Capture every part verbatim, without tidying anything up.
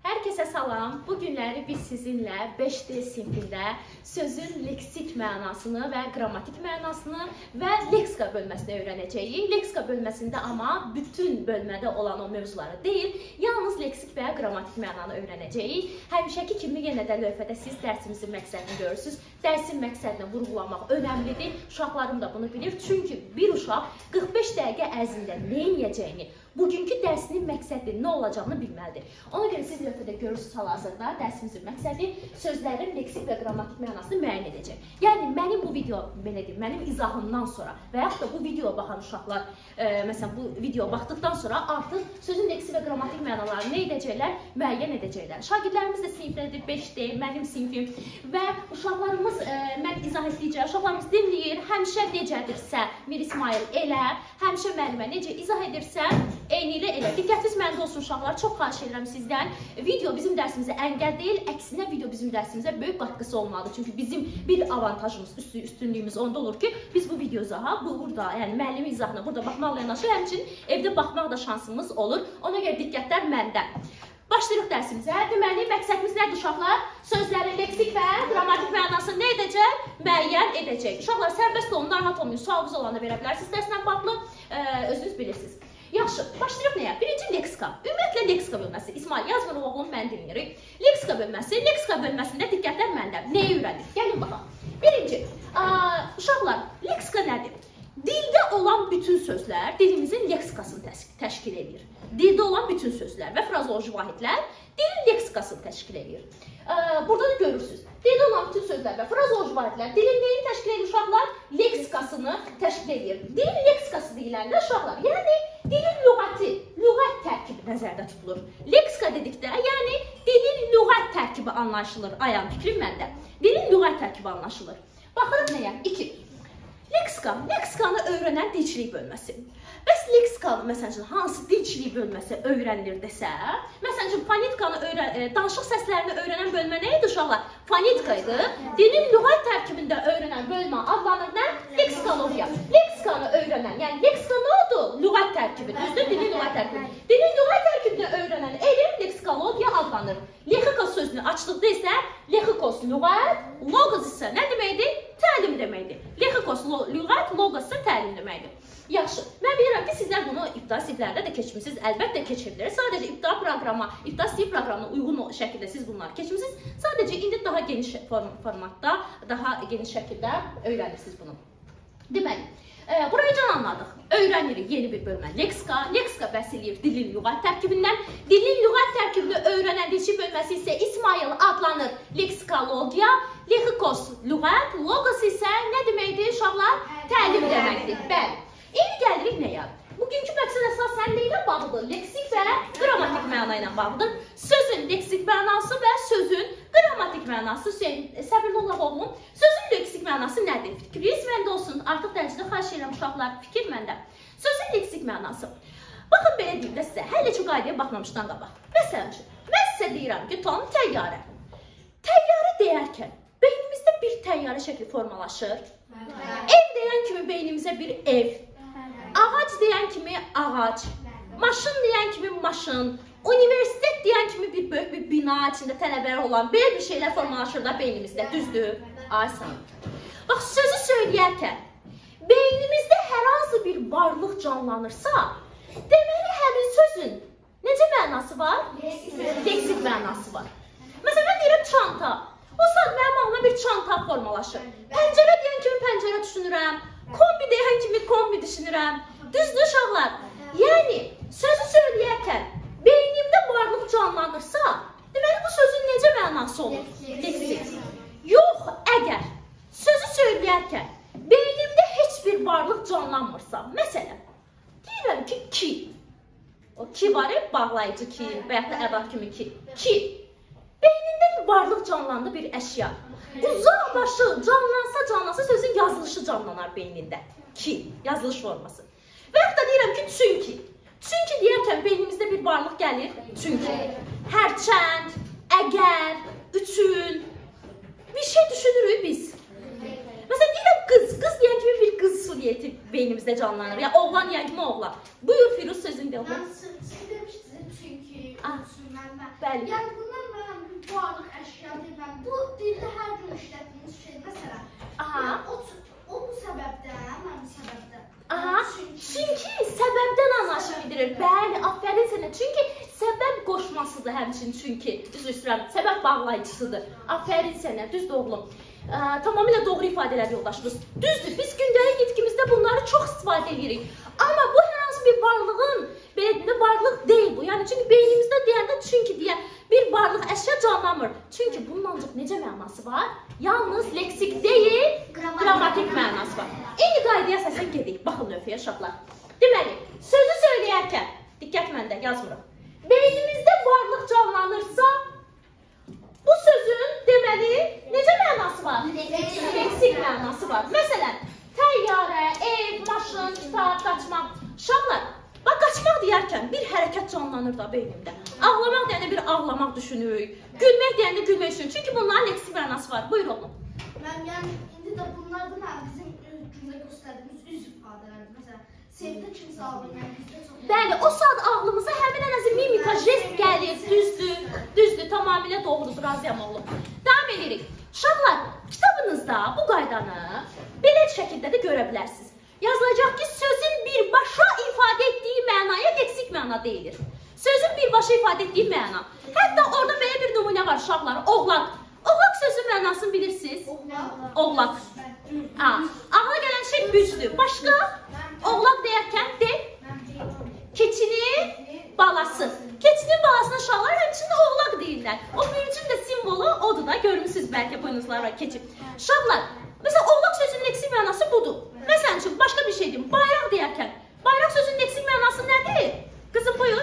Herkese salam. Bu günləri biz sizinlə beş D sinfində sözün leksik mənasını və qrammatik mənasını və leksika bölməsini öyrənəcəyik. Leksika bölməsində amma bütün bölmədə olan o mövzuları deyil, yalnız leksik və qrammatik mənanı öyrənəcəyik. Həmişəki kimi yenə də lövhədə siz dərsimizin məqsədini görürsünüz. Dərsin məqsədini vurğulamaq önəmlidir. Uşaqlarım da bunu bilir. Çünki bir uşaq qırx beş dəqiqə ərzində nə edəcəyini, bugünkü dərsinin məqsədi nə olacağını bilməlidir. Ona görə siz lövhədə görürsünüz hal-hazırda dərsimizin məqsədi sözlərin leksik və qrammatik mənasını müəyyən edəcək. Yəni mənim bu video belə deyim, mənim izahımdan sonra və yaxud da bu videoya baxan uşaqlar e, məsələn bu videoya baxdıqdan sonra artıq sözün leksik və qrammatik mənalarını nə edəcəklər? Müəyyən edəcəklər. Şagirdlərimiz də sinifdədir, beş D, mənim sinifim və uşaqlarımız e, mən izah edəcəyəm. Uşaqlarımız dinləyir, həmişə necədirsə Mir İsmail elə, həmişə müəllimə necə izah edirsə eyni ilə elə. Diqqətiniz məndə olsun uşaqlar, çox xahiş edirəm sizdən. Video bizim dərsimizə əngəl deyil, əksinə video bizim dərsimizə böyük qatqısı olmalıdır. Çünki bizim bir avantajımız, üstü, üstünlüyümüz onda olur ki, biz bu video izaha, bu burada, yəni müəllimin izahına burada baxmaqla yanaşı, həmçinin evdə baxmaq da şansımız olur. Ona görə diqqətlər məndə. Başlayırıq dərsimizə. Deməli, məqsədimiz nədir uşaqlar? Sözlərin leksik və qrammatik mənasını nə edəcək? Müəyyən edəcək. Uşaqlar, sərbəst olun, narahat olmayın, sualınız olanda verə bilərsiniz dərslə bağlı, e, özünüz bilirsiniz. Yaxşı, başlayırıq nəyə? Birinci leksika. Ümumiyyətlə leksika bölməsi. İsmail yazmır oğlum, mən dinləyirik. Leksika bölməsi. Leksika bölməsində diqqətlər məndə. Nəyə öyrəndik? Gəlin baxaq. Birinci, ə, uşaqlar, leksika nədir? Dildə olan bütün sözlər dilimizin leksikasını təş təşkil edir. Dildə olan bütün sözlər və frazeoloji vahidlər dilin leksikasını təşkil edir. Ə, burada da görürsünüz. Dildə olan bütün sözlər və frazeoloji vahidlər dilin neyini təşkil edir uşaqlar? Leksikasını təşkil edir. Dilin leksikası deyiləndə uşaqlar, yəni dilin lüğəti, lüğət tərkibi nəzərdə tutulur. Leksika dedikdə, yəni dilin lüğət tərkibi anlaşılır. Ayağım fikrim məndə. Dilin lüğət tərkibi anlaşılır. Baxırıq nəyə? İki. Leksika, leksikanı öyrənən dilçilik bölməsi. Bəs leksikanı, məsələn üçün, hansı dilçilik bölməsi öyrənilir desə, məsələn üçün, fonetikanı öyrən, e, danışıq səslərini öyrənən bölmə nə idi uşaqlar? Fonetika idi. Dilin lüğət tərkibində öyrənən bölmə adlanır nə? Leksikologiya. Leksikanı öyrənən, yəni leksika nə oldu? Lüğət tərkibi, düzdür? Dilin lüğət tərkibi. Dilin lüğət tərkibində öyrənən elm leksikologiya adlanır. Lexikos sözünü açdıqda isə lexikos lüğət, logos isə nə deməkdir? Təlim deməkdir. Lexikos lüğət, logos isə təlim deməkdir. Yaxşı, mən bilirəm ki, sizlər bunu ibtidai siniflərdə də keçmişsiniz, əlbəttə keçirdilər. Sadəcə ibtidai proqrama, ibtidai sinif proqramına uyğun şəkildə siz bunları keçmişsiniz. Sadəcə indi daha geniş formatda, daha geniş şəkildə öyrənirsiniz bunu. Deməli, e, burayı can anladıq. Öyrənirik yeni bir bölmə. Leksika, leksika bəhs eləyir dilin lüğət tərkibindən. Dilin lüğət tərkibində öyrənən dilçi bölməsi isə İsmail adlanır leksikologiya. Lexikos lüğət, logos isə nə deməkdir uşaqlar? Təlim deməkdir. Bəli. İndi gəlirik nəyə? Bugünkü məqsəd əsasən nə ilə bağlıdır? Leksik və qrammatik məna ilə bağlıdır. Sözün leksik mənası və sözün qrammatik mənası. Səbirli olaq oğlum. Sözün leksik mənası nədir? Fikriniz məndə olsun. Artıq dərəcədə xahiş edirəm uşaqlar. Fikir məndə. Sözün leksik mənası. Baxın belə deyim də sizə. Hələ çox qaydaya baxmamışdan qabaq. Məsələn üçün, mən sizə deyirəm ki, tam təyyarə. Təyyarə deyərkən beynimizdə bir təyyarə şəkli formalaşır. Ev deyən kimi beynimizə bir ev. Ağac deyən kimi ağac, maşın deyən kimi maşın, universitet deyən kimi bir böyük bir bina içində tələbələr olan belə bir şeylər formalaşır da beynimizdə, düzdür? Aysan. Bax, sözü söyləyərkən, beynimizdə hər hansı bir varlıq canlanırsa, deməli, həmin sözün necə mənası var? Leksik mənası var. Məsələn, mən deyirəm çanta. O saat mənim ağlıma bir çanta formalaşır. Pəncərə deyən kimi pəncərə düşünürəm. Kombi deyən kimi kombi düşünürəm. Düzdür uşaqlar? Yəni, sözü söyləyərkən beynimdə varlıq canlanırsa, deməli bu sözün necə mənası olur? Leksik. Yox, əgər sözü söyləyərkən beynimdə heç bir varlıq canlanmırsa, məsələn, deyirəm ki, ki. O ki var ya, bağlayıcı ki, və yaxud da ədat kimi ki. Ki. Beynində bir varlıq canlandı, bir əşya. Uzaq başı canlansa canlansa sözün yazılışı canlanar beynində. Ki, yazılış forması. Və yaxud da deyirəm ki, çünki. Çünki deyərkən beynimizdə bir varlıq gəlir. Çünki. Hərçənd, əgər, üçün. Bir şey düşünürük biz. Məsələn, deyirəm qız. Qız deyən kimi bir qız suriyyəti beynimizdə canlanır. Ya oğlan deyən kimi oğlan. Buyur Firuz sözün də oğlan. Siz demişdiniz çünki. Bəli. Yəni bundan mən bir varlıq əşya deyirəm. Bu dildə hər gün işlətdiyimiz şey məsələn. Aha. O, o bu səbəbdən, mən bu səbəbdən. Aha. Çünki səbəbdən anlaşım bildirir. Bəli, aferin sənə. Çünki səbəb qoşmasıdır həmçinin çünki. Düz istəyirəm. Səbəb bağlayıcısıdır. Aferin sənə. Düzdür oğlum. Ə, tamamilə doğru ifadələr yoldaşımız. Düzdür. Biz gündəlik itkimizdə bunları çox istifadə edirik. Amma bu hər hansı bir varlığın belə deyəndə varlıq deyil bu. Yəni çünki beynimizdə deyəndə çünki deyə bir varlıq əşya canlanmır. Çünki bunun ancaq necə mənası var? Yalnız leksik deyil, qrammatik mənası var. Eyni qaydaya əsasən gedək. Baxın lövhəyə uşaqlar. Deməli, sözü söyləyərkən, diqqət məndə yazmırıq. Beynimizdə varlıq canlanırsa, bu sözün deməli necə mənası var? Leksik mənası var. Məsələn, təyyarə, ev, maşın, kitab, qaçmaq. Uşaqlar, bax qaçmaq deyərkən bir hərəkət canlanır da beynimdə. Ağlamaq deyəndə bir ağlamaq düşünürük. Gülmək deyəndə gülmək düşünürük. Çünki bunların leksik mənası var. Buyur oğlum. Mən yəni indi də bunlardan həm bizim gündə göstərdiyimiz üz ifadələrdir. Məsələn, sevdə kimsə ağlayır, bizdə çox. Bəli, o saat ağlımıza həmin ənəzi mimika, jest gəlir, düzdür, düzdür, tamamilə doğrudur, razıyam oğlum. Davam edirik. Uşaqlar, kitabınızda bu qaydanı belə şəkildə də görə bilərsiniz. Yazılacaq ki, sözün birbaşa ifadə etdiyi mənaya leksik məna deyilir. Sözün birbaşa ifadə etdiyi məna. Hətta orada belə bir nümunə var uşaqlar, oğlaq. Oğlaq sözün mənasını bilirsiniz? Oğlaq. Ha, ağla gələn şey büzdür. Başqa? Oğlaq deyərkən de, keçinin balası. Keçinin balasına uşaqlar həmçində oğlaq deyirlər. O büyücün də simvolu odur da, görmüsünüz bəlkə boynuzlar var, keçin. Uşaqlar, məsələn, oğlaq sözünün leksik mənası budur. Məsələn üçün, başqa bir şey deyim, bayraq deyərkən, bayraq sözünün leksik mənası nədir? Qızım, buyur.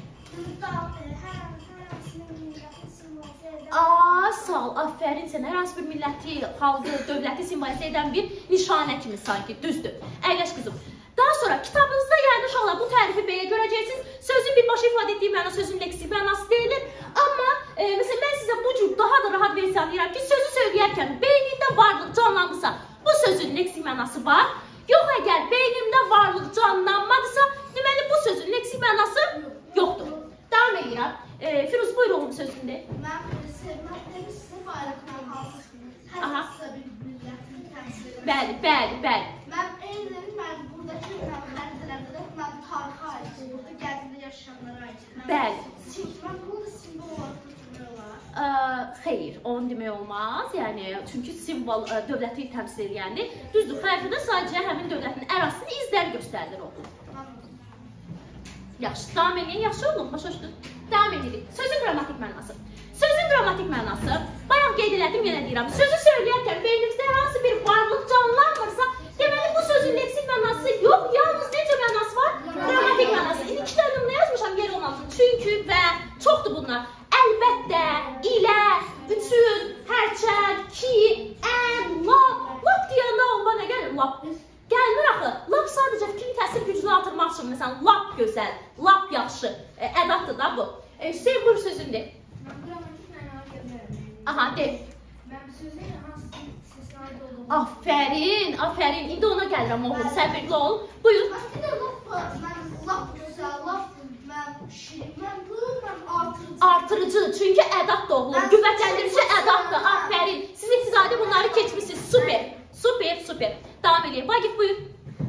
Aa, sağ ol, aferin sənə. Hər hansı bir milləti, xalqı, dövləti simvolizə edən bir nişanə kimi sanki, düzdür. Əyləş qızım. Daha sonra kitabınızda yəni uşaqlar bu tərifi belə görəcəksiniz. Sözün birbaşa ifadə etdiyi məna sözün leksik mənası deyilir. Amma e, məsələn mən sizə bu cür daha da rahat versiya deyirəm ki, sözü söyləyərkən beynində varlıq canlandısa, bu sözün leksik mənası var. Yox, əgər beynimdə varlıq canlanmadısa, deməli bu sözün leksik mənası yoxdur. Davam edirəm. E, Firuz, buyur oğlum sözündə. Mən sevmək demişsə, bayraqla hansı hər hansısa bir millətin təmsil edir. Bəli, bəli, bəli. Mən eyni, mən buradakı xəritələrdə də mən tarixə aid, burada gəzində yaşayanlara aid. Bəli. Mən bunu da simvol olaraq götürmək olar. Ə, xeyr, onu demək olmaz. Yəni, çünki simvol ə, dövləti təmsil edəndir. Düzdür, xəritədə sadəcə həmin dövlətin ərazisinin izləri göstərilir oğlum. Yaxşı, davam edin, yaxşı olun, başa düşdün. Davam edirik. Sözün qrammatik mənası. Sözün qrammatik mənası, bayaq qeyd elədim, yenə deyirəm. Sözü söyləyərkən beynimizdə hər hansı bir varlıq canlanmırsa, deməli bu sözün leksik mənası yox, yalnız necə mənası var? Qrammatik mənası. İndi iki dənə nə yazmışam, yer olmasın. Çünki və çoxdur bunlar. Əlbəttə, ilə, üçün, hərçənd, ki, ən, lap. Lap deyəndə olma nə gəlir? Lap. Gəlmir axı. Lap sadəcə fikrin təsir gücünü artırmaq üçün, məsələn, lap gözəl, lap yaxşı e, ədatdır da bu. E, Hüseyin, buyur sözündə. Mən qrammatik mənaya görmərəm. Aha, de. Mən sözün hansı seslərdə olduğunu... Aferin, aferin. İndi ona gəlirəm oğlum, səbirli ol. Buyur. Mən bir də lap, mən lap gözəl, lap, mən şirin, mən bu, mən artırıcı. Artırıcı, çünki ədat da oğlum, qüvvətləndirici ədatdır, aferin. Siz iqtisadi bunları keçmişsiniz, super, super, super. Davam edeyim, Vagif buyur.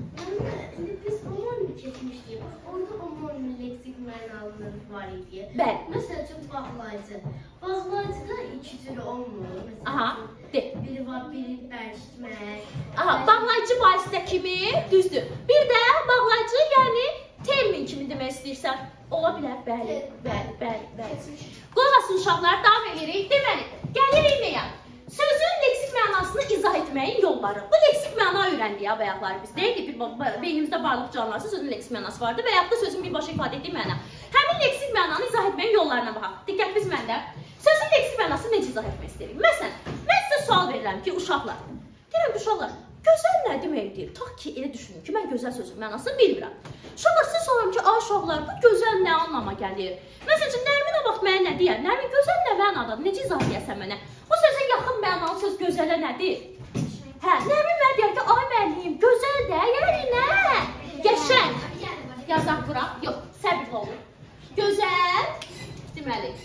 İndi biz homonim keçmişdik. Orada homonim leksik mənaları var idi. Bəli. Məsəl üçün bağlayıcı. Bağlayıcıda iki cür olmur. Məsəl Aha, de. biri var, biri bərkitmək. Aha, bağlayıcı vasitə kimi, düzdür. Bir də bağlayıcı, yəni termin kimi demək istəyirsən. Ola bilər, bəli, bəli, bəli, bəli. Qulaq asın uşaqlar, davam edirik. Deməli, gəlirik nəyə? Sözün leksik mənasını izah etməyin yolları. Bu leksik məna öyrəndik ya bayaqları biz. Deyildi, bir beynimizdə varlıq canlarsa sözün leksik mənası vardı və yaxud da sözün birbaşa ifadə etdiyi məna. Həmin leksik mənanı izah etməyin yollarına baxaq. Diqqət biz məndə. Sözün leksik mənasını necə izah etmək istəyirik? Məsələn, mən sizə sual verirəm ki, uşaqlar. Deyirəm ki, uşaqlar, gözəl nə deməkdir? Ta ki, elə düşünün ki, mən gözəl sözün mənasını bilmirəm. Uşaqlar, sizə soruyorum ki, ay uşaqlar, bu gözəl nə anlama gəlir? Məsəl üçün, Nərmin o vaxt mənə nə deyər? Nərmin, gözəl nə mənadadır? Necə izah edəsən mənə? Bu sözə yaxın mənalı söz gözələ nədir? Hə, Nərmin mənə deyər ki, ay müəllim, gözəl də, yəni nə? Qəşəng. Yazaq bura. Yox, səbirli olun. Gözəl. düşünməliyik.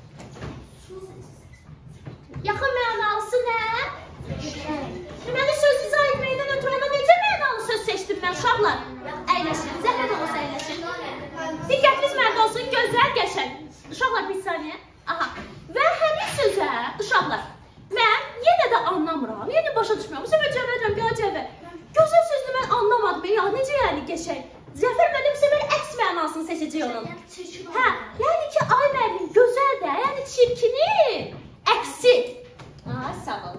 Yaxın mənalısı nə? Deməli, söz izah etməkdən ötürü necə mənalı söz seçdim mən uşaqlar? Əyləşin, zəhmət olmasa əyləşin. Diqqətiniz məndə olsun, gözəl, qəşəng. Uşaqlar, bir saniyə. Aha. Və həmin sözə, uşaqlar, mən yenə də anlamıram, yenə başa düşmürəm. Bu səfər cəvər edirəm, ya cəvər. Gözəl sözünü mən anlamadım, ya necə yəni qəşəng? Zəfər mənim bu səfər əks mənasını seçəcək onun. Hə, yəni ki, ay müəllim, gözəl də, yəni çirkinin əksi. Aa, sağ olun.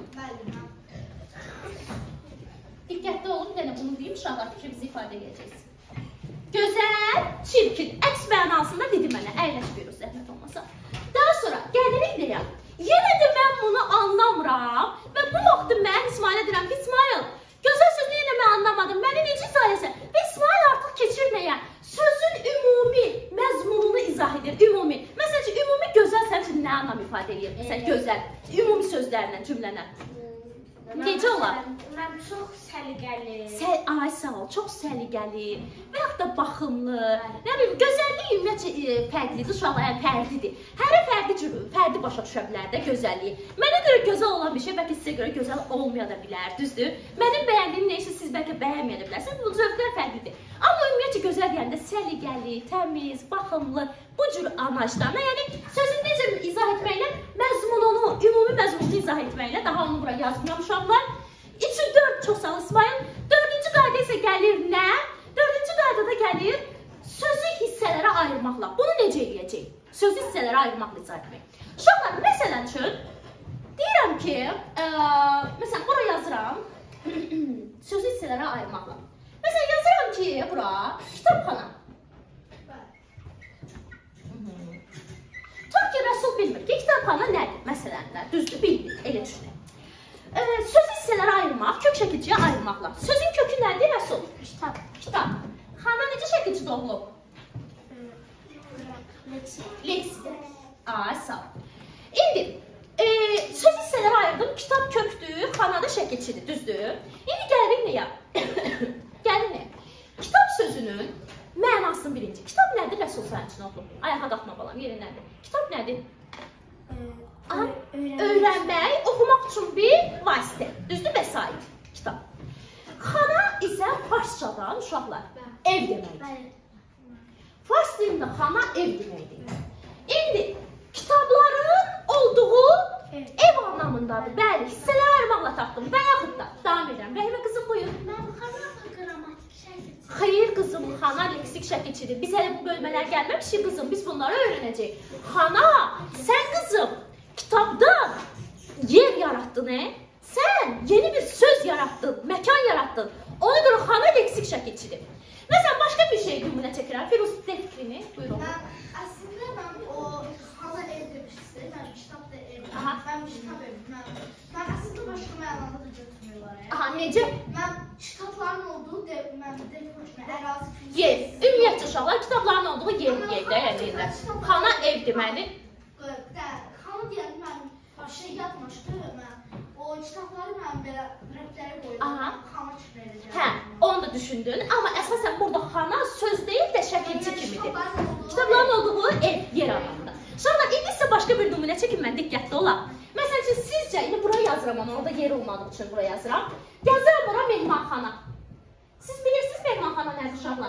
Diqqətli olun, bir dənə bunu deyim, uşaqlar fikrimizi ifadə edəcəksiniz. Gözəl, çirkin, əks mənasında dedi mənə, əyləş buyuruz, zəhmət olmasa. Daha sonra, gəlirik deyə, yenə də mən bunu anlamıram və bu vaxtı mən İsmailə deyirəm ki, İsmail, gözəl sözünü yenə mən anlamadım, məni necə izah etsən? Və İsmail artıq keçir nəyə? Sözün ümumi məzmununu izah edir, ümumi. Məsələn ki, ümumi gözəl sənin üçün nə anlam ifadə edir? Məsələn, gözəl, ümumi sözlərlə, cümlənə. Necə olar? Mən çox səliqəli. Sə ay sağ ol, çox səliqəli və yaxud da baxımlı. Nə bilim, gözəllik ümumiyyətcə fərqlidir, uşaqlar, yəni fərqlidir. Hərə fərqli cür, fərqli başa düşə bilər də gözəlliyi. Mənə görə gözəl olan bir şey bəlkə sizə görə gözəl olmaya da bilər, düzdür? Mənim bəyəndiyim neysə siz bəlkə bəyənməyə də bilərsiniz. Bu zövqlər fərqlidir. Amma ümumiyyətcə gözəl deyəndə səliqəli, təmiz, baxımlı, bu cür anlayışlarla, yəni sözün necə izah etməklə məzmununu, ümumi məzmununu izah etməklə, daha onu bura yazmıram uşaqlar. üç dörd çox sağ ol İsmail. Dördüncü qayda isə gəlir nə? Dördüncü qaydada gəlir sözü hissələrə ayırmaqla. Bunu necə edəcək? Sözü hissələrə ayırmaqla izah etmək. Uşaqlar, məsələn üçün, deyirəm ki, ə, məsələn, bura yazıram, sözü hissələrə ayırmaqla. Məsələn, yazıram ki, bura kitabxana. Tutaq ki, Rəsul bilmir ki, kitabxana nədir? Məsələn də, düzdür, bilmir, elə düşünək. Söz hissələrə ayırmaq, kök şəkilciyə ayırmaqla. Sözün kökü nədir, Rəsul? Kitab. Kitab. Xana necə şəkilci doğulub? Leksik. Ay, sağ ol. İndi, e, söz hissələrə ayırdım, kitab kökdür, xana da şəkilçidir, düzdür? İndi gəlirik nəyə? Gəlirik nəyə? Kitab sözünün mənasını birinci. Kitab nədir, Rəsul sənin üçün oğlum? Ayağa qalxma balam, yerin nədir? Kitab nədir? Aha, öyrənmək, oxumaq üçün bir vasitə, düzdür, vəsait, kitab. Xana isə farsçadan, uşaqlar, ev deməkdir. Fars dilində xana ev deməkdir. İndi, kitabların olduğu ev anlamındadır. Bəli, hissələr ayırmaqla tapdım və yaxud da, davam edirəm. Rəhimə qızım, buyur. Mən xana qrammatik şəkilçidir. Xeyr qızım, xana leksik şəkilçidir. Biz hələ bu bölmələr gəlməmişik qızım, biz bunları öyrənəcəyik. Xana, sən qızım, kitabdan yer yarattın, e? Sən yeni bir söz yarattın, məkan yarattın. Ona görə xana leksik şəkilçidir. Məsələn, başqa bir şey nümunə çəkirəm. Firuz, de fikrini, buyurun. Əslində, mən o xana ev demişdim, mən kitab da ev, mən kitab ev, mən əslində başqa mənada da götürmürlər. Aha, necə? Mən kitabların olduğu, mən demişdim, ərazi kimi. Yer, ümumiyyətcə uşaqlar, kitabların olduğu yer yerdə, yəni. Xana ev deməli. Xana deyəndə mən şey yatmışdı, mən o kitabları mən belə rəfləri qoydum, xana kimi edəcəm. Hə, onu da düşündün, amma əsasən burada xana söz deyil də şəkilçi kimidir. Kitabların olduğu ev, yer anlamında. Uşaqlar, indi isə başqa bir nümunə çəkin, mən diqqətli olaq. Məsələn üçün, sizcə, indi bura yazıram onu, orada yer olmadığı üçün bura yazıram. Yazıram bura mehmanxana. Siz bilirsiniz mehmanxana nədir uşaqlar?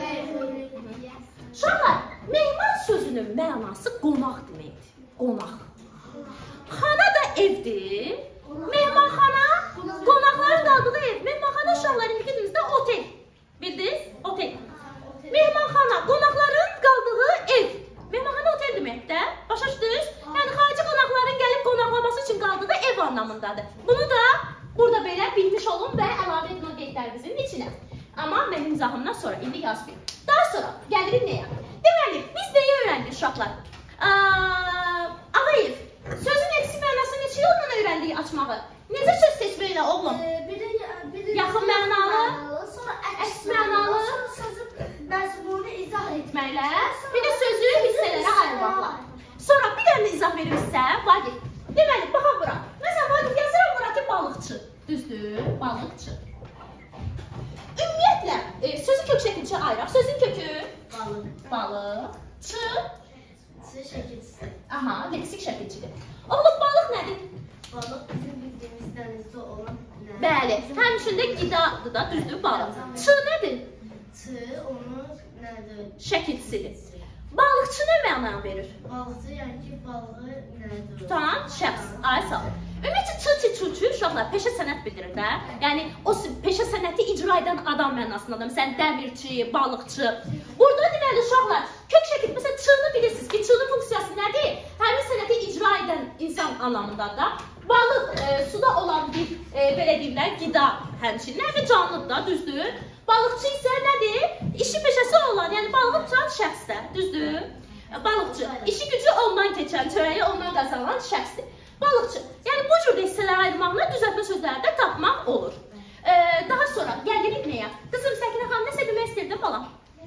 Xeyr. Uşaqlar, mehman sözünün mənası qonaq deməkdir. Qonaq. Xana da evdir. Mehmanxana, qonaqların qaldığı ev. Mehmanxana uşaqlar indi gedimizdə otel. Bildiniz? Otel. Mehmanxana, qonaqların qaldığı ev. Mehmanxana otel deməkdə. Başa düşdünüz? Yəni xarici qonaqların gəlib qonaqlaması üçün qaldığı ev anlamındadır. Bunu da burada belə bilmiş olun və əlavə edin o qeydlərimizin içinə. Amma mənim izahımdan sonra indi yazmayın. Daha sonra gəlirik nəyə? Deməli, biz nəyə öyrəndik uşaqlar? Ağayev, sözün eksik mənası neçə yolla öyrəndik açmağı? Necə söz seçməklə oğlum? Yaxın mənalı, əks mənalı, məzmunu izah etməklə, bir də sözü hissələrə ayırmaqla. Sonra bir dənə izah verirsə, Vagif, deməli, baxaq bura. Məsələn, Vagif yazıram bura ki, balıqçı. Düzdür, balıqçı. Ümumiyyətlə, e, sözü kök şəkilçi ayıraq. Sözün kökü balıqçı. Şəxsi, şəkilçisi. Aha, leksik şəkilçidir. Oğlum, balıq nədir? Balıq bizim bildiyimiz dənizdə olan nə? Bəli, həmçində qidadır da, düzdür, balıq. Çığ nədir? Çığ, onun nədir? Şəkilçisidir. Balıqçı nə məna verir? Balıqçı, yəni ki, balığı nədir? Tutan şəxs, ay sağ ol. Ümumiyyətlə, çığ çuçu uşaqlar peşə sənət bildirir də. Yəni, o peşə sənəti icra edən adam mənasındadır. Məsələn, dəmirçi, balıqçı. Burada deməli, uşaqlar, kök şəkil, məsələn, çığını bilirsiniz ki, çığın funksiyası nədir? Həmin sənəti icra edən insan anlamındadır da. Balıq, e, suda olan bir, e, belə deyirlər, qida həmçinin və canlıdır da, düzdür? Balıqçı isə nədir? İşi peşəsi olan, yəni balığı tutan şəxsdir, düzdür? Balıqçı, işi gücü ondan keçən, çörəyi ondan qazanan şəxsdir. Balıqçı, yəni bu cür hissələr ayırmaqla düzəltmə sözlərdə tapmaq olur. Ee, daha sonra gəlirik nəyə? Qızım, Səkinə xanım, nəsə demək istəyirdin balam?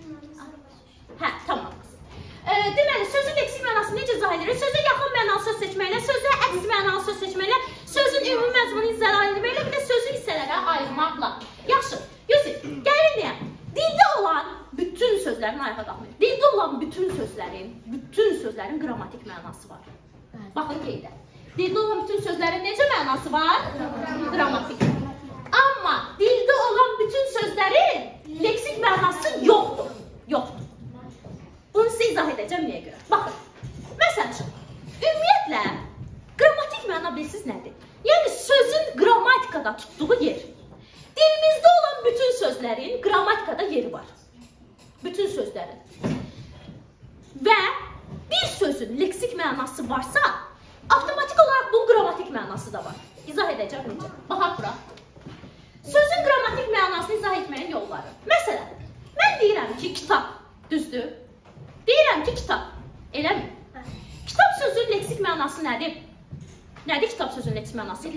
Hə, tamam. Ee, deməli, sözün leksik mənasını necə izah edirik? Sözə yaxın mənalı söz seçməklə, sözə əks mənalı söz seçməklə, sözün ümumi məzmunu izah etməklə, bir də sözü hissələrə ayırmaqla. Yaxşı, Yusif, gəlirik nəyə? Dildə olan bütün sözlərin ayağa qalxmır. Dildə olan bütün sözlərin, bütün sözlərin qrammatik mənası var. Baxın qeydə. Dildə olan bütün sözlərin necə mənası var? Qrammatik. Amma dildə olan bütün sözlərin leksik mənası yoxdur. Yoxdur. Bunu sizə izah edəcəm niyə görə? Baxın. Məsəl üçün, ümumiyyətlə, qrammatik məna bilirsiniz nədir? Yəni, sözün qrammatikada tutduğu yer. Dilimizdə olan bütün sözlərin qrammatikada yeri var. Bütün sözlərin. Və bir sözün leksik mənası varsa, avtomatik olaraq bunun qrammatik mənası da var. İzah edəcəm necə? Baxaq bura. Sözün qrammatik mənasını izah etməyin yolları. Məsələn, mən deyirəm ki, kitab, düzdür? Deyirəm ki, kitab. Eləmi? Kitab sözün leksik mənası nədir? Nədir kitab sözün leksik mənası?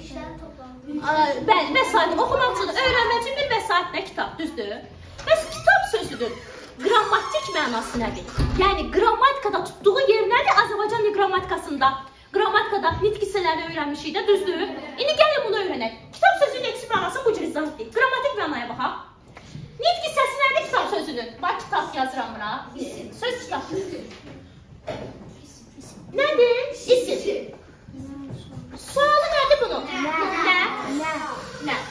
Bəli, vəsait. Oxumaq üçün öyrənmək üçün bir vəsaitlə kitab, düzdür? Bəs kitab sözünün qrammatik mənası nədir? Yəni, qrammatikada tutduğu yer nədir Azərbaycan qrammatikasında? Qrammatikada nitq hissələrini öyrənmişik də, düzdür? İndi gəlin bunu öyrənək. Kitab sözünün leksik mənasını bu cür izah etdik. Qrammatik mənaya baxaq. Nitq hissəsi nədir kitab sözünün? Bax, kitab yazıram bura. Söz kitab. Nədir? İsim. Sualı nədir bunun? Nə? Nə?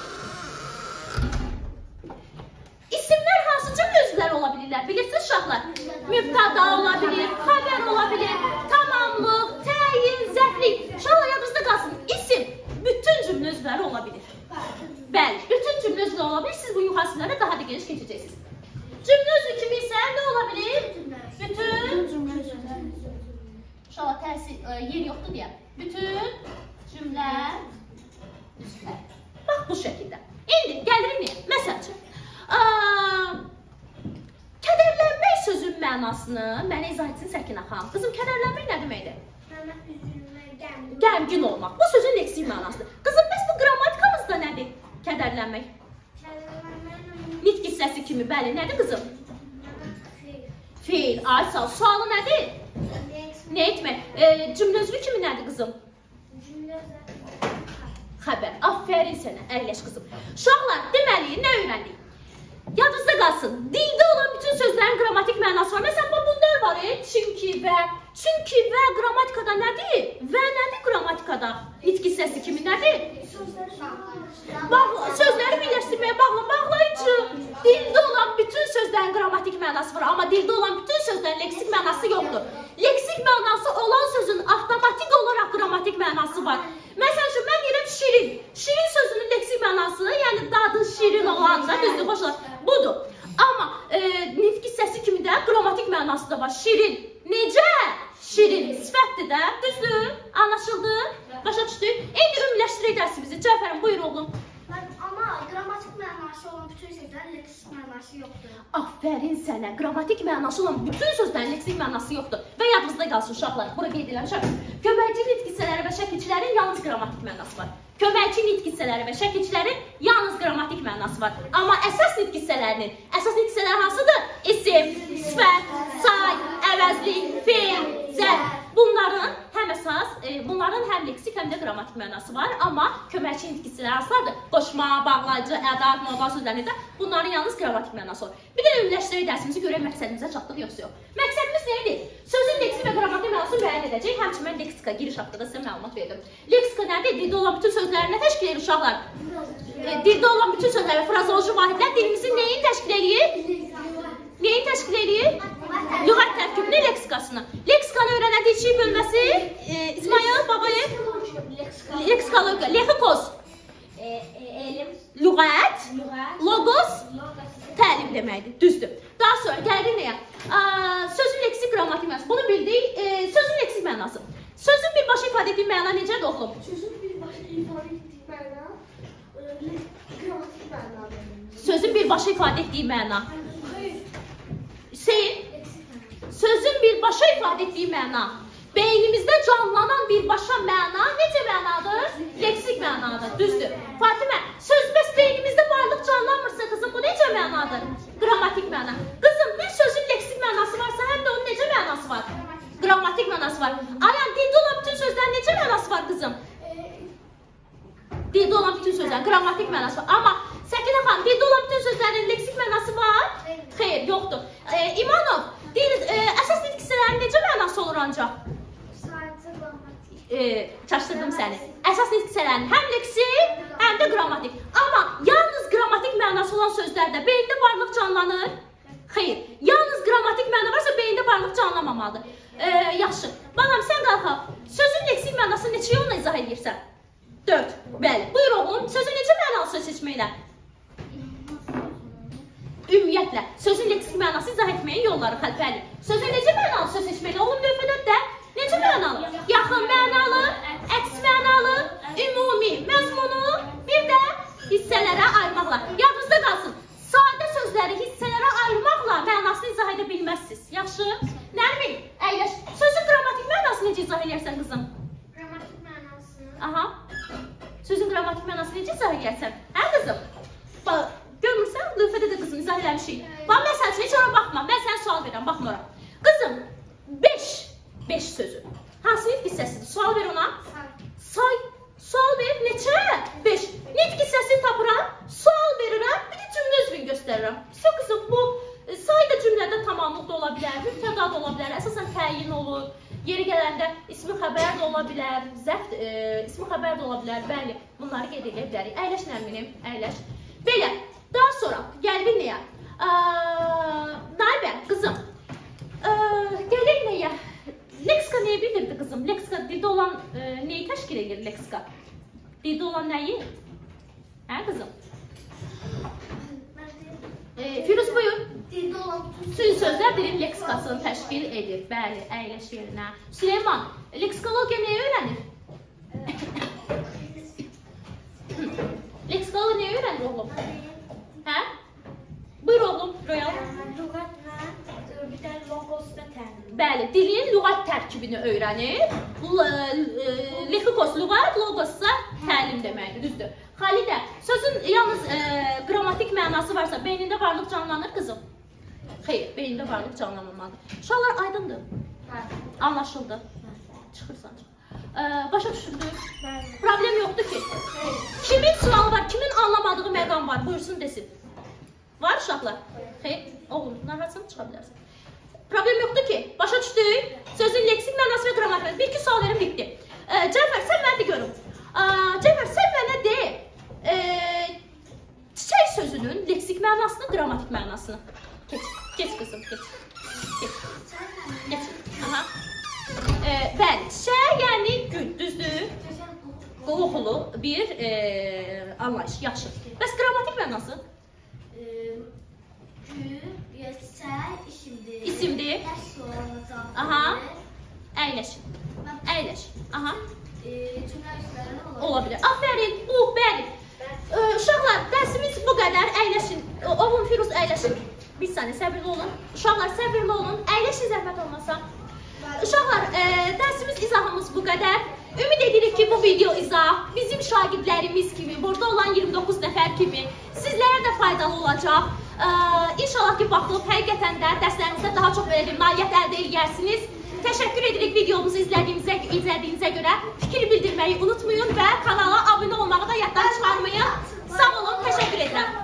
İsimlər hansı cür mövzular ola bilirlər? Bilirsiniz uşaqlar? Mübtada ola bilir, xəbər ola bilir, tamamlıq, təyin, zərflik. Uşaqlar yadınızda qalsın. İsim bütün cümlə özləri ola bilir. Bəli, bütün cümlə özləri ola bilir. Siz bu yuxarısılara daha da geniş keçəcəksiniz. Cümlə özü kimi isə nə ola bilir? Bütün cümlə özləri. Uşaqlar təsir, yer yoxdur deyə. Bütün cümlə özləri. Bax bu şəkildə. İndi gəlirik nəyə? Məsəl üçün. Kədərlənmək sözün mənasını mənə izah etsin Səkinə xanım. Qızım, kədərlənmək nə deməkdir? Qəmgin olmaq. Bu sözün leksik mənasıdır. Qızım, bəs bu qrammatikamızda nədir? Kədərlənmək. Nitq hissəsi kimi, bəli, nədir qızım? Feil. Ay sağ ol. Sualı nədir? Nə etmək? Cümlə özlü kimi nədir qızım? Xəbər. Aferin sənə, əyləş qızım. Uşaqlar, deməli, nə öyrəndik? Yadınızda qalsın, dildə olan bütün sözlərin qrammatik mənası var. Məsələn, bunlar var, e? Çünki və. Çünki və qrammatikada nədir? Və nədir qrammatikada? Nitq hissəsi kimi nədir? Sözləri birləşdirməyə bağlı, bağlayıcı. Dildə olan bütün sözlərin qrammatik mənası var, amma dildə olan bütün sözlərin leksik mənası yoxdur. Leksik mənası olan sözün avtomatik olaraq qrammatik mənası var. Məsələn, mən deyirəm şirin. Şirin sözünün leksik mənası, yəni dadı şirin olan da, düzdür, xoşlar, budur. Amma e, nitq hissəsi kimi də qrammatik mənası da var. Şirin. Necə? Şirin. Sifətdir də, düzdür? Anlaşıldı? Başa düşdük? İndi ümumiləşdirək dərsimizi. Cəfərim, buyur oğlum. Amma qrammatik mənası olan bütün sözlərin leksik mənası yoxdur. Aferin sənə. Qrammatik mənası olan bütün sözlərin leksik mənası yoxdur. Və yadınızda qalsın uşaqlar. Bura qeyd eləmişəm. Köməkçi nitq hissələri və şəkilçilərin yalnız qrammatik mənası var. Köməkçi nitq hissələri və şəkilçilərin yalnız qrammatik mənası var. Amma əsas nitq hissələrinin, əsas nitq hissələri hansıdır? İsim, sifət, say, əvəzlik, feil, zərf. Bunların həm əsas, e, bunların həm leksik, həm də qrammatik mənası var. Amma köməkçi nitq hissələri hansılardır? Qoşma, bağlayıcı, ədat, modal sözlərində bunların yalnız qrammatik mənası var. Bir də ümumiləşdirək dərsimizi görək məqsədimizə çatdıq yoxsa yox. Məqsədimiz Dərsimiz nə idi? Sözün leksik və qrammatik mənasını müəyyən edəcək. Həmçinin mən leksika giriş haqqında sizə məlumat verdim. Leksika nədir? Dildə olan bütün sözləri nə təşkil edir uşaqlar? E, dildə olan bütün sözlər və frazeoloji vahidlər dilimizin nəyin təşkil edir? Neyin təşkil edir? Lüğət tərkibini, leksikasını. Leksikanı öyrənədiyi iki bölməsi e, İsmail Babayev leksikologiya, lexikos, lüğət, logos, təlim deməkdir, düzdür. Daha sonra gəlir nəyə? Sözün leksik qrammatik mənası. Bunu bildik. E, sözün leksik mənası. Sözün birbaşa ifadə etdiyi məna necədir oğlum? Sözün birbaşa ifadə etdiyi məna qrammatik mənadır. Sözün birbaşa ifadə etdiyi məna. Hüseyin, sözün birbaşa ifadə etdiyi məna. Beynimizdə canlanan birbaşa məna necə mənadır? Leksik mənadır, düzdür. Fatimə, söz bəs beynimizdə varlıq canlanmırsa qızım, bu necə mənadır? Qrammatik məna. Qızım, bir sözün leksik mənası varsa, həm də onun necə mənası var? Qrammatik mənası var. Ayan, dildə olan bütün sözlərin necə mənası var qızım? Dildə olan bütün sözlərin qrammatik mənası var. Amma Səkinə xanım, dildə olan bütün sözlərin leksik mənası var? Xeyr, yoxdur. E, İmanov, dil, e, əsas nitq hissələrin necə mənası olur ancaq? E, çaşdırdım səni. Əsas nitq hissələrin həm leksik, həm də qrammatik. Amma yalnız qrammatik mənası olan sözlərdə beyində varlıq canlanır? Xeyr. Yalnız qrammatik məna varsa beyində varlıq canlanmamalıdır. E, yaxşı. Balam, sən qalxaq. Sözün leksik mənasını neçə yolla izah edirsən? dörd. Bəli. Buyur oğlum, sözün necə mənalı söz seçməklə? Ümumiyyətlə, sözün leksik mənası izah etməyin yolları xəlfəli. Sözün necə mənalı söz seçməklə? Oğlum, lövhədə də necə mənalı? Yaxın mənalı, əks mənalı, ümumi məzmunu, bir də hissələrə ayırmaqla. Yadınızda qalsın, sadə sözləri hissələrə ayırmaqla mənasını izah edə bilməzsiniz. Yaxşı? Nərmin, əyləş. Sözün qrammatik mənası necə izah edərsən qızım? Qrammatik mənası. Aha. Sözün qrammatik mənası necə izah edərsən? Hə qızım? Bax, görmürsən, lövhədə də qızım izah eləmişik. Bax, məsəl üçün, heç ora baxma. Mən sənə sual verirəm, baxma ora. Qızım, beş. beş sözü. Hansı nitq hissəsidir? Sual ver ona. Say. Sual ver. Neçə? beş. Nitq hissəsini tapıram. Sual verirəm. Bir də cümlə üzvünü göstərirəm. Yox qızım, bu say da cümlədə tamamlıqda ola bilər, mübtəda da ola bilər, əsasən təyin olur. Yeri gələndə ismi xəbər də ola bilər, zəft, e, ismi xəbər də ola bilər. Bəli, bunları qeyd edə bilərik. Əyləş Nərminim, əyləş. Belə, daha sonra gəlir nəyə? Naibə, qızım, gəlir nəyə? Leksika nəyə bildirdi qızım? Leksika dildə olan e, nəyi təşkil edir leksika? Dildə olan nəyi? Hə qızım? E, Firuz buyur. Dildə olan Bütün sözlər dilin leksikasını təşkil edir. Bəli, əyləş yerinə. Süleyman, leksikologiya nəyə öyrənir? Leksikologiya nəyə öyrənir oğlum? Hə? Buyur oğlum, Royal. lüğət və bir də logos və təlim. Bəli, dilin lüğət tərkibini öyrənir. Lexikos lüğət, logossa təlim deməkdir, düzdür. Xalidə, sözün yalnız e, qrammatik mənası varsa beynində varlıq canlanır qızım? Xeyr, beynində varlıq canlanmamalıdır. Uşaqlar aydındır. Anlaşıldı. Çıxırsan. E, başa düşüldü. Problem yoxdur ki. Kimin sualı var, kimin anlamadığı məqam var, buyursun desin. Var uşaqlar? Xeyr, oğlum, narahatsan çıxa bilərsən. Problem yoxdur ki, başa düşdük. Sözün leksik mənası və qrammatik mənası. Bir iki sual verim, bitdi. E, Cəfər, sən mənə de görüm. E, Cəfər, sən mənə de, e, çiçək sözünün leksik mənasını, qrammatik mənasını. Geç, geç qızım, geç. Geç, geç. Aha. E, bəli, çiçək, yəni gül, düzdür. Qoğulu bir e, anlayış, yaxşı. Bəs qrammatik mənası? Gül, çiçək, isimdir. İsimdir. Aha. Əyləş. Əyləş. Aha. Ola bilər. Aferin. Bu, bəli. Uşaqlar, dərsimiz bu qədər. Əyləşin. Oğlum Firuz əyləşin. Bir saniyə, səbirli olun. Uşaqlar, səbirli olun. Əyləşin zəhmət olmasa. Uşaqlar, e, dərsimiz izahımız bu qədər. Ümid edirik ki, bu video izah bizim şagirdlərimiz kimi, burada olan iyirmi doqquz nəfər kimi sizlərə də faydalı olacaq. Ee, İnşallah ki, baxılıb həqiqətən də dərslərinizdə daha çox belə bir nailiyyət əldə edərsiniz. Təşəkkür edirik videomuzu izlədiyinizə, izlədiyinizə görə. Fikir bildirməyi unutmayın və kanala abunə olmağı da yaddan çıxarmayın. Sağ olun, təşəkkür edirəm.